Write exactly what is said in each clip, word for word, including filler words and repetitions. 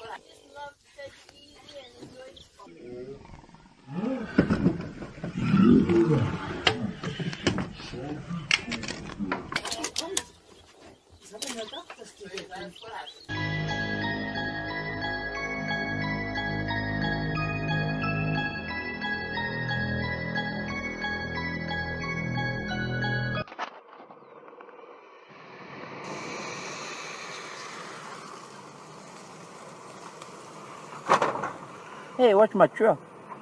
Hey, watch my truck.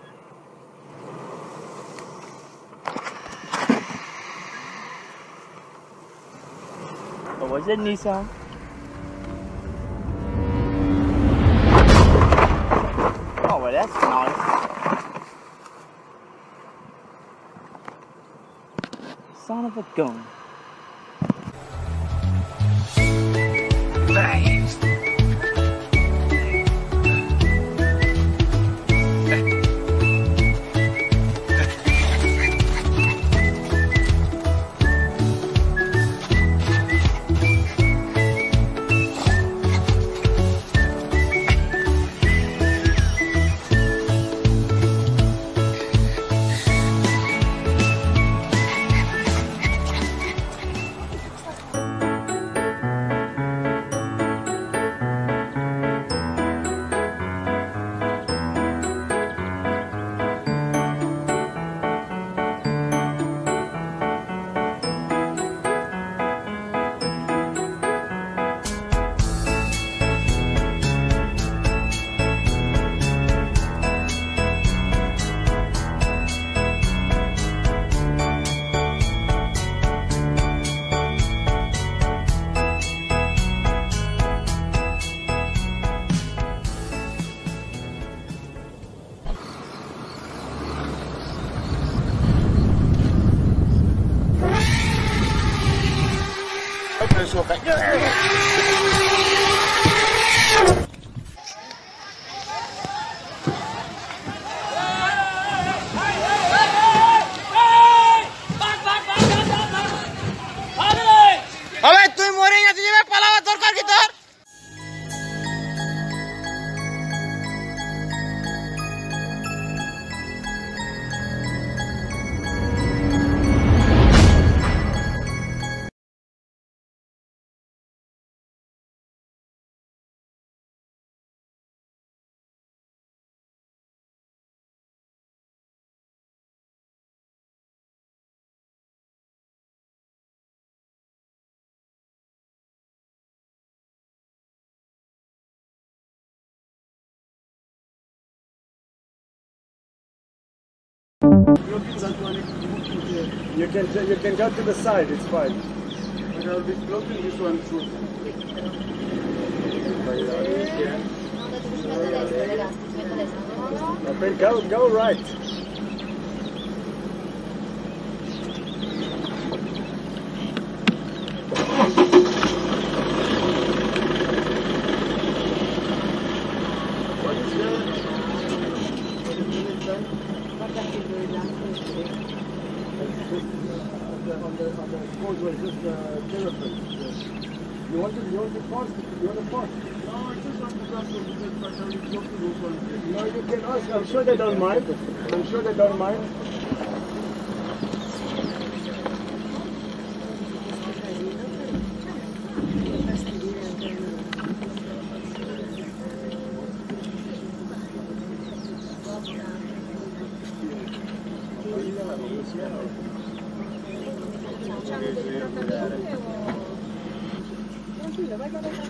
Or was it Nissan? Oh, well, that's nice. Son of a gun. Nice. Go back. Abe, তুই মরে গেছিস রে, পালাবার দরকার কি তোর? You can you can go to the side. It's fine. But I'll be blocking this one too. Okay, go go right. What is that? On the on the causeway, just the terraplane. You want to you want to pass? You want to pass? No, I just want to pass because I can talk to those ones. No, you can ask. I'm sure they don't mind. I'm sure they don't mind. Tranquillo, vai con esa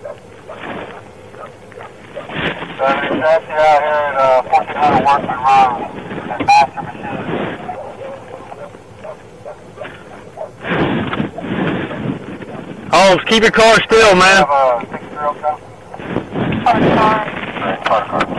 So we taxi out here at uh, fourteen hundred Workman Road at Master Machine. Holmes, keep your car still, man. We have a six zero count. Car, car. Alright, car, car.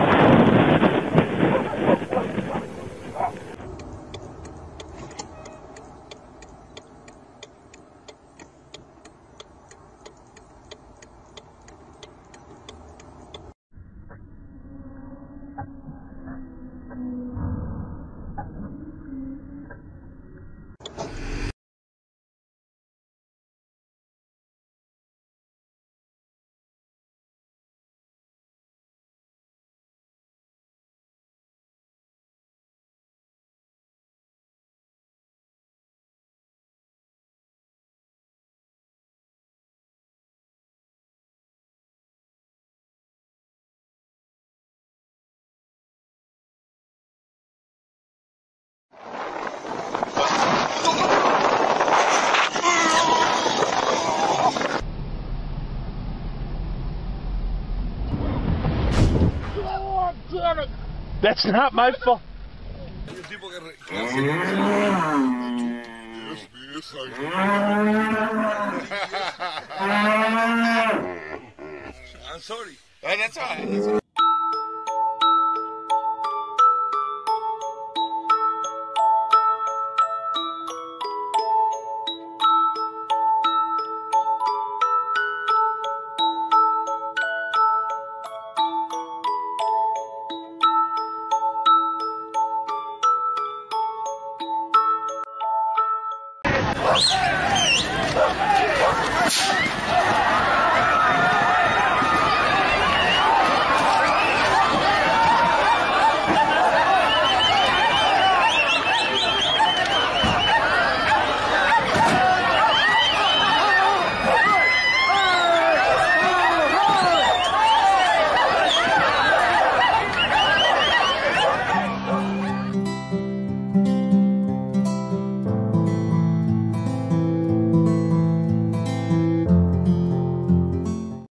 That's not my fault. I'm sorry. That's all right.